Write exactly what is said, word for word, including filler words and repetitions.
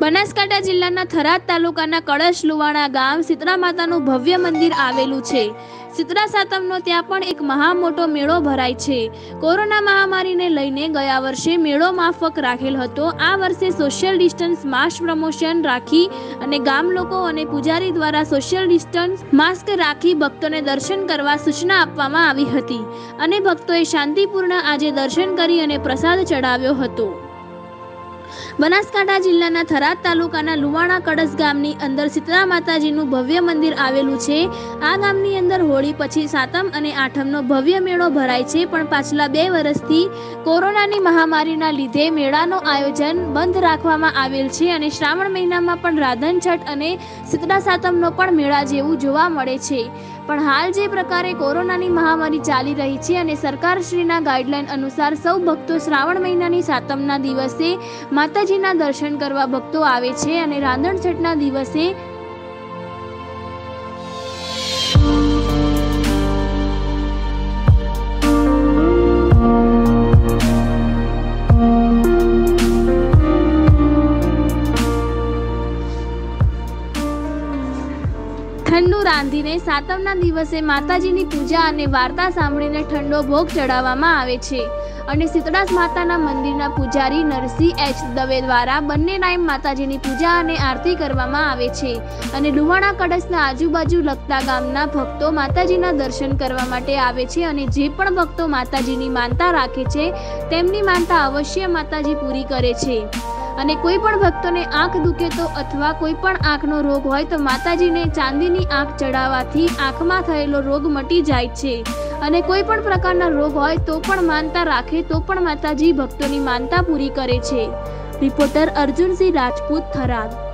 બનાસકાંઠા જિલ્લાના થરાદ તાલુકાના કળશ લુવાણા ગામ શીતળા માતાનું ભવ્ય મંદિર આવેલું છે। શીતળા સાતમનો ત્યાં પણ એક મહા મોટો મેળો ભરાય છે। કોરોના મહામારીને લઈને ગયા વર્ષે મેળો માફક રાખેલ હતો। આ વર્ષે સોશિયલ ડિસ્ટન્સ માસ્ક પ્રમોશન રાખી અને ગામ લોકો અને પૂજારી દ્વારા સોશિયલ ડિસ્ટન્સ માસ્ક રાખી ભક્તોને દર્શન કરવા સૂચના આપવામાં આવી હતી અને ભક્તોએ શાંતિપૂર્ણ આજે દર્શન કરી અને પ્રસાદ ચડાવ્યો હતો। બનાસકાંઠા જિલ્લાના થરાદ તાલુકાના લુવાણા કળશ ગામની અંદર શીતળા માતાજીનું ભવ્ય મંદિર આવેલું છે। આ ગામની અંદર હોળી પછી સાતમ અને આઠમનો ભવ્ય મેળો ભરાય છે, પણ પાછલા બે વર્ષથી કોરોનાની મહામારીના લીધે મેળાનું આયોજન બંધ રાખવામાં આવેલ છે અને શ્રાવણ મહિનામાં પણ રાધન છઠ અને શીતળા સાતમનો પણ મેળા જેવું જોવા મળે છે। પણ હાલ જે પ્રકારે કોરોનાની મહામારી ચાલી રહી છે અને સરકારશ્રીના ગાઈડલાઈન અનુસાર સૌ ભક્તો શ્રાવણ મહિનાની સાતમના દિવસે માતાજીના દર્શન કરવા ભક્તો આવે છે અને રાંધણ છઠના દિવસે ઠંડુ રાંધીને સાતમના દિવસે માતાજીની પૂજા અને વાર્તા સાંભળીને ઠંડો ભોગ ચડાવવામાં આવે છે અને શીતળા માતાના મંદિરના પૂજારી નરસિંહ એચ દવે દ્વારા બંને ટાઈમ માતાજીની પૂજા અને આરતી કરવામાં આવે છે અને લુવાણા કળશના આજુબાજુ લગતા ગામના ભક્તો માતાજીના દર્શન કરવા માટે આવે છે અને જે પણ ભક્તો માતાજીની માનતા રાખે છે તેમની માનતા અવશ્ય માતાજી પૂરી કરે છે। અને કોઈ પણ ભક્તોને આંખ દુખે તો અથવા કોઈ પણ આંખનો રોગ હોય તો માતાજીને ચાંદીની આંખ ચડાવવાથી આંખમાં થયેલો રોગ મટી જાય છે અને કોઈ પણ પ્રકારના રોગ હોય તો પણ માનતા રાખે તો પણ માતાજી ભક્તોની માનતા પૂરી કરે છે। રિપોર્ટર અર્જુનસિંહ રાજપૂત, થરાદ।